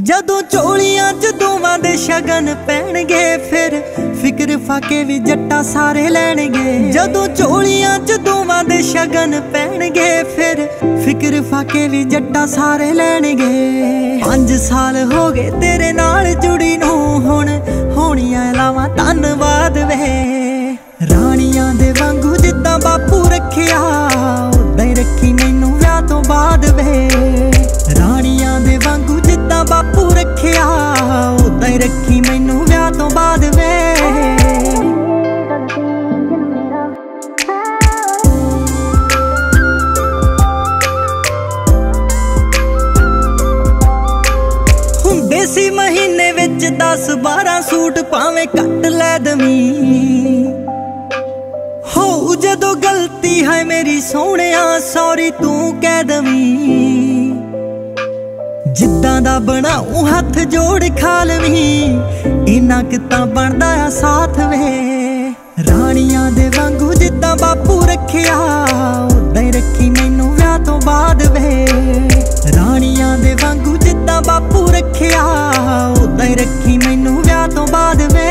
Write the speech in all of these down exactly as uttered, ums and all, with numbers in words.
जदों झोलियां च दोवां दे शगन पैणगे फिर फिक्र फाके भी जट्टा सारे लैणगे। जदों झोलियां च दोवां दे शगन पैणगे फिर फिक्र फाके भी जट्टा सारे लैणगे। पंज साल हो गए तेरे नाल जुड़ी नूं हुण होणियां लावां धन्नवाद वे। राणियां दे वांगू जिद्दां बापू रखिया उदां ही रखी मैनू विआह तो बाद वे। राणियां दे वांगू जिद्दां बापू रखिया उदां ही रखी मैनू विआह तो बाद वे। हुंदे सी महीने विच दस बारह सूट भावें कट लै दवीं। हो जदों गलती है मेरी सोहणिया सॉरी तू कह दवीं। जिद्दां दा बनाऊं हथ जोड़ खा लवीं इन्ना किता बनदा आ साथ वे। राणियां दे वांगू जिद्दां बापू रखिया उदां ही रखी मैनू विआह तो बाद वे। राणियां दे वांगू जिद्दां बापू रखिया उदां ही रखी मैनू विआह तो बाद वे।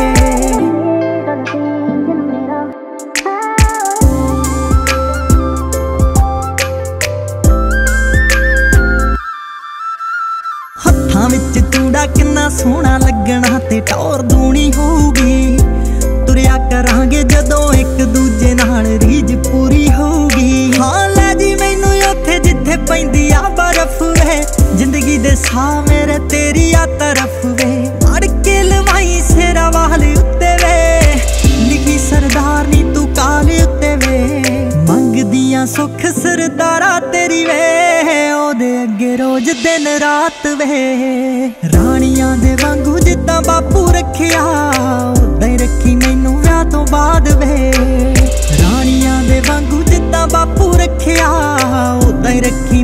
हत्थां विच चूड़ा किन्ना सोहना लगना ते टौर दूनी होगी। तुरिया करांगे जदों एक दूजे नाल रीझ पूरी होगी। हाँ लै जी मैनू उत्थे जिथे पैंदी आ बर्फ वे। जिंदगी दे साह मेरे तेरी आ तरफ वे। अड़ के लवाई सेरा वाल उत्ते वे लिखी सरदारनी तू काल उत्ते वे। मंगदियां सुख सरदारा तेरी वे ओदे अगे रोज दिन रात वे। राणियां दे वांगू जिद्दां बापू रखिया उदां ही रखी मैनू विआह तो बाद वे। राणियां दे वांगू जिद्दां बापू रखिया उदां ही रखी